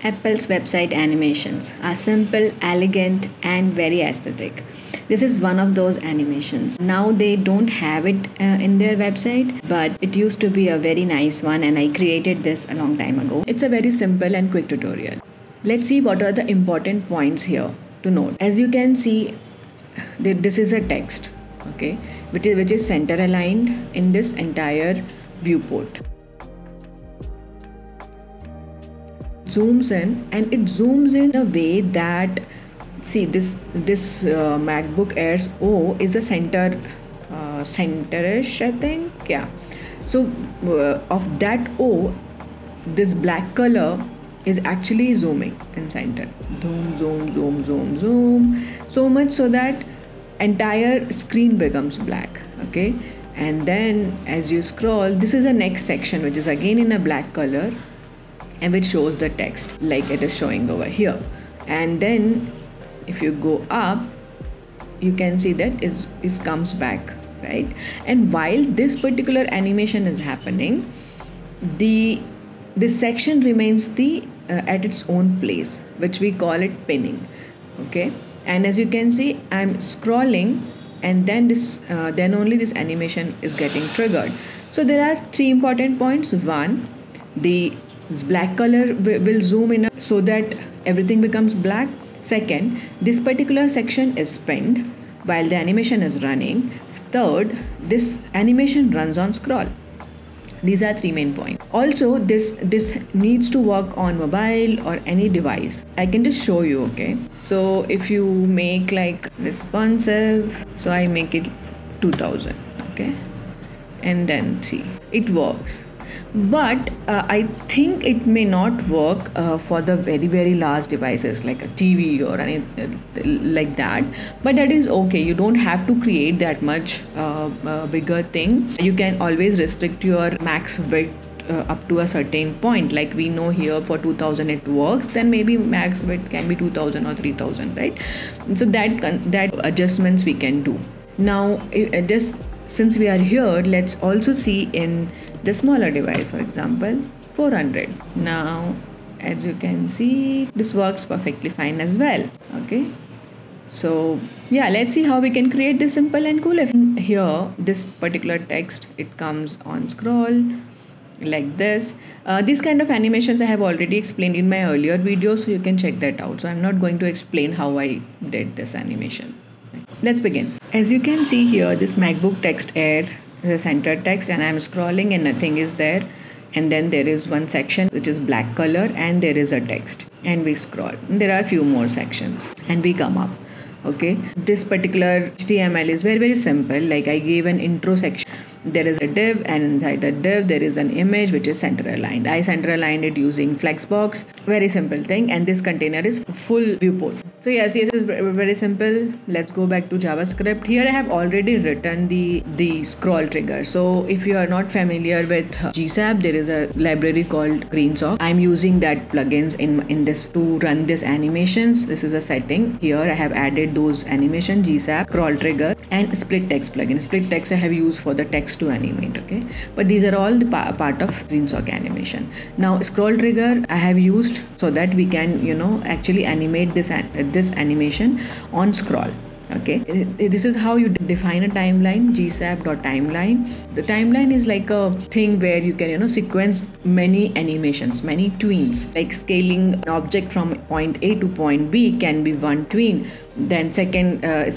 Apple's website animations are simple, elegant, and very aesthetic. This is one of those animations. Now they don't have it in their website, but it used to be a very nice one, and I created this a long time ago. It's a very simple and quick tutorial. Let's see what are the important points here to note. As you can see, this is a text, okay, which is center aligned in this entire viewport. Zooms in, and it zooms in a way that, see, this MacBook Air's O is a centerish, I think, yeah. So of that O, this black color is actually zooming in center. Zoom, so much so that entire screen becomes black, okay. And then as you scroll, this is the next section, which is again in a black color, and which shows the text like it is showing over here. And then if you go up, you can see that it comes back, right? And while this particular animation is happening, this section remains at its own place, which we call it pinning, okay. And as you can see, I'm scrolling, and then then only this animation is getting triggered. So there are three important points. One, this black color will zoom in so that everything becomes black. Second, this particular section is pinned while the animation is running. Third, this animation runs on scroll. These are three main points. Also, this needs to work on mobile or any device. I can just show you, okay. So if you make like responsive, so I make it 2000, okay, and then see, it works. But I think it may not work for the very large devices like a TV or anything like that. But that is okay. You don't have to create that much bigger thing. You can always restrict your max width up to a certain point. Like we know here for 2000 it works, then maybe max width can be 2000 or 3000, right? So that adjustments we can do. Now just since we are here, let's also see in the smaller device, for example 400. Now as you can see, this works perfectly fine as well, okay. So yeah, let's see how we can create this simple and cool. If here this particular text, it comes on scroll like this. These kind of animations I have already explained in my earlier video, so you can check that out. So I'm not going to explain how I did this animation. Let's begin. As you can see here, this MacBook text Air, the center text, and I'm scrolling and nothing is there. And then there is one section which is black color, and there is a text, and we scroll. And there are a few more sections, and we come up, okay. This particular HTML is very simple. Like I gave an intro section. There is a div, and inside the div there is an image which is center aligned. I center aligned it using Flexbox. Very simple thing. And this container is full viewport. So yes, it is very simple. Let's go back to JavaScript. Here I have already written the scroll trigger. So if you are not familiar with GSAP, there is a library called GreenSock. I'm using that plugins in this to run this animations. This is a setting. Here I have added those animation, GSAP, scroll trigger, and split text plugin. Split text I have used for the text to animate, okay. But these are all the part of GreenSock animation. Now scroll trigger I have used so that we can actually animate this animation on scroll, okay. This is how you define a timeline. gsap.timeline. The timeline is like a thing where you can sequence many animations, many tweens. Like scaling an object from point A to point B can be one tween. Then second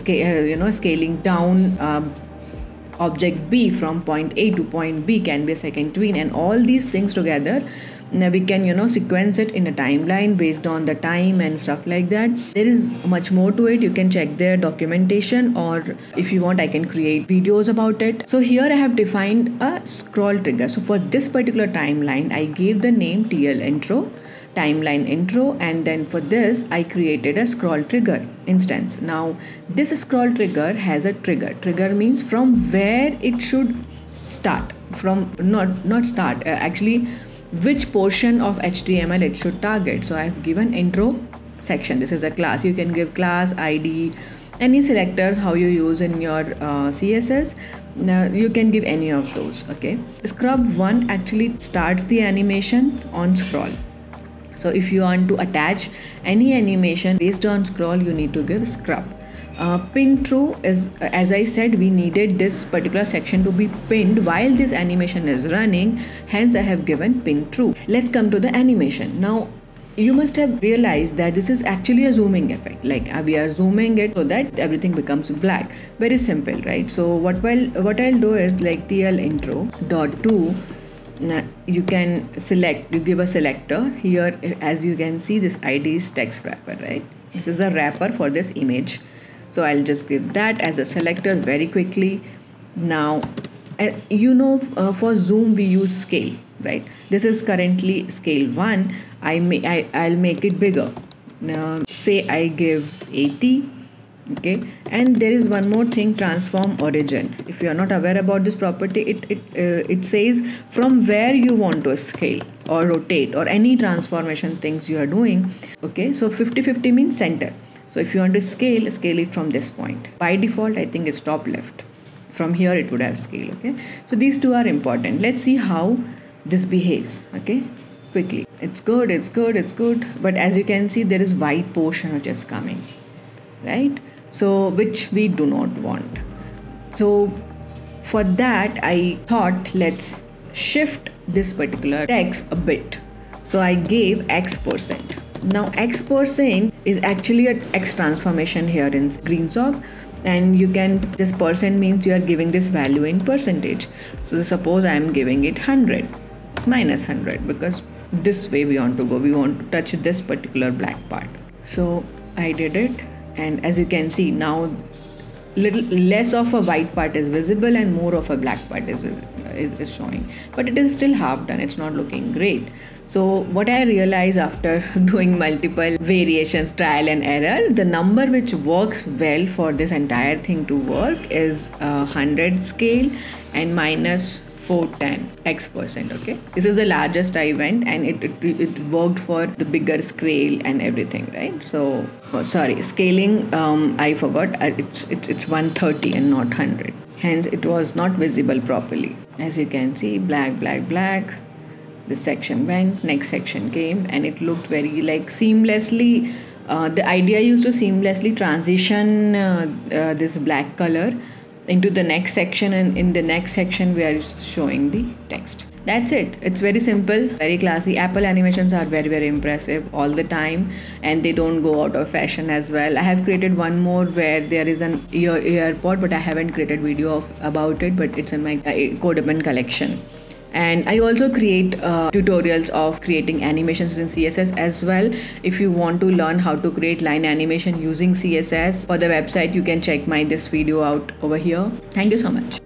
scaling down object B from point A to point B can be a second tween. And all these things together, now we can sequence it in a timeline based on the time and stuff like that. There is much more to it. You can check their documentation, or if you want I can create videos about it. So here I have defined a scroll trigger. So for this particular timeline I gave the name TL intro, timeline intro, and then for this I created a scroll trigger instance. Now this scroll trigger has a trigger. Trigger means from where it should start, from not start, actually which portion of HTML it should target. So I've given intro section. This is a class. You can give class, ID, any selectors how you use in your CSS. Now you can give any of those, okay. Scrub 1 actually starts the animation on scroll. So if you want to attach any animation based on scroll, you need to give scrub. Pin true is, as I said, we needed this particular section to be pinned while this animation is running, hence I have given pin true. Let's come to the animation. Now you must have realized that this is actually a zooming effect, like we are zooming it so that everything becomes black. Very simple, right? So what I'll do is like TL intro dot to. Now you can select, you give a selector here. As you can see, this ID is text wrapper, right? This is a wrapper for this image. So I'll just give that as a selector very quickly. Now for zoom we use scale, right? This is currently scale 1. I'll make it bigger. Now say I give 80. Okay, and there is one more thing, transform origin. If you are not aware about this property, it says from where you want to scale or rotate or any transformation things you are doing. Okay, so 50-50 means center. So if you want to scale it from this point. By default, I think it's top left. From here it would have scale. Okay, so these two are important. Let's see how this behaves. Okay, quickly. It's good. But as you can see, there is white portion which is coming, right? So which we do not want. So for that I thought, let's shift this particular text a bit. So I gave X%. Now X% is actually a X transformation here in GreenSock, and you can, this percent means you are giving this value in percentage. So suppose I am giving it 100 minus 100, because this way we want to go, we want to touch this particular black part. So I did it, and as you can see now, little less of a white part is visible and more of a black part is showing, but it is still half done. It's not looking great. So what I realized after doing multiple variations, trial and error, the number which works well for this entire thing to work is 100 scale and minus 410 X%. Okay, this is the largest I went, and it worked for the bigger scale and everything, right? So sorry, scaling, I forgot, it's 130 and not 100, hence it was not visible properly. As you can see, black. This section went, next section came, and it looked very like seamlessly. The idea used to seamlessly transition this black color into the next section, and in the next section we are showing the text. That's it. It's very simple, very classy. Apple animations are very impressive all the time, and they don't go out of fashion as well. I have created one more where there is an earpod, but I haven't created video about it, but it's in my Codepen collection. And I also create tutorials of creating animations in CSS as well. If you want to learn how to create line animation using CSS for the website, you can check this video out over here. Thank you so much.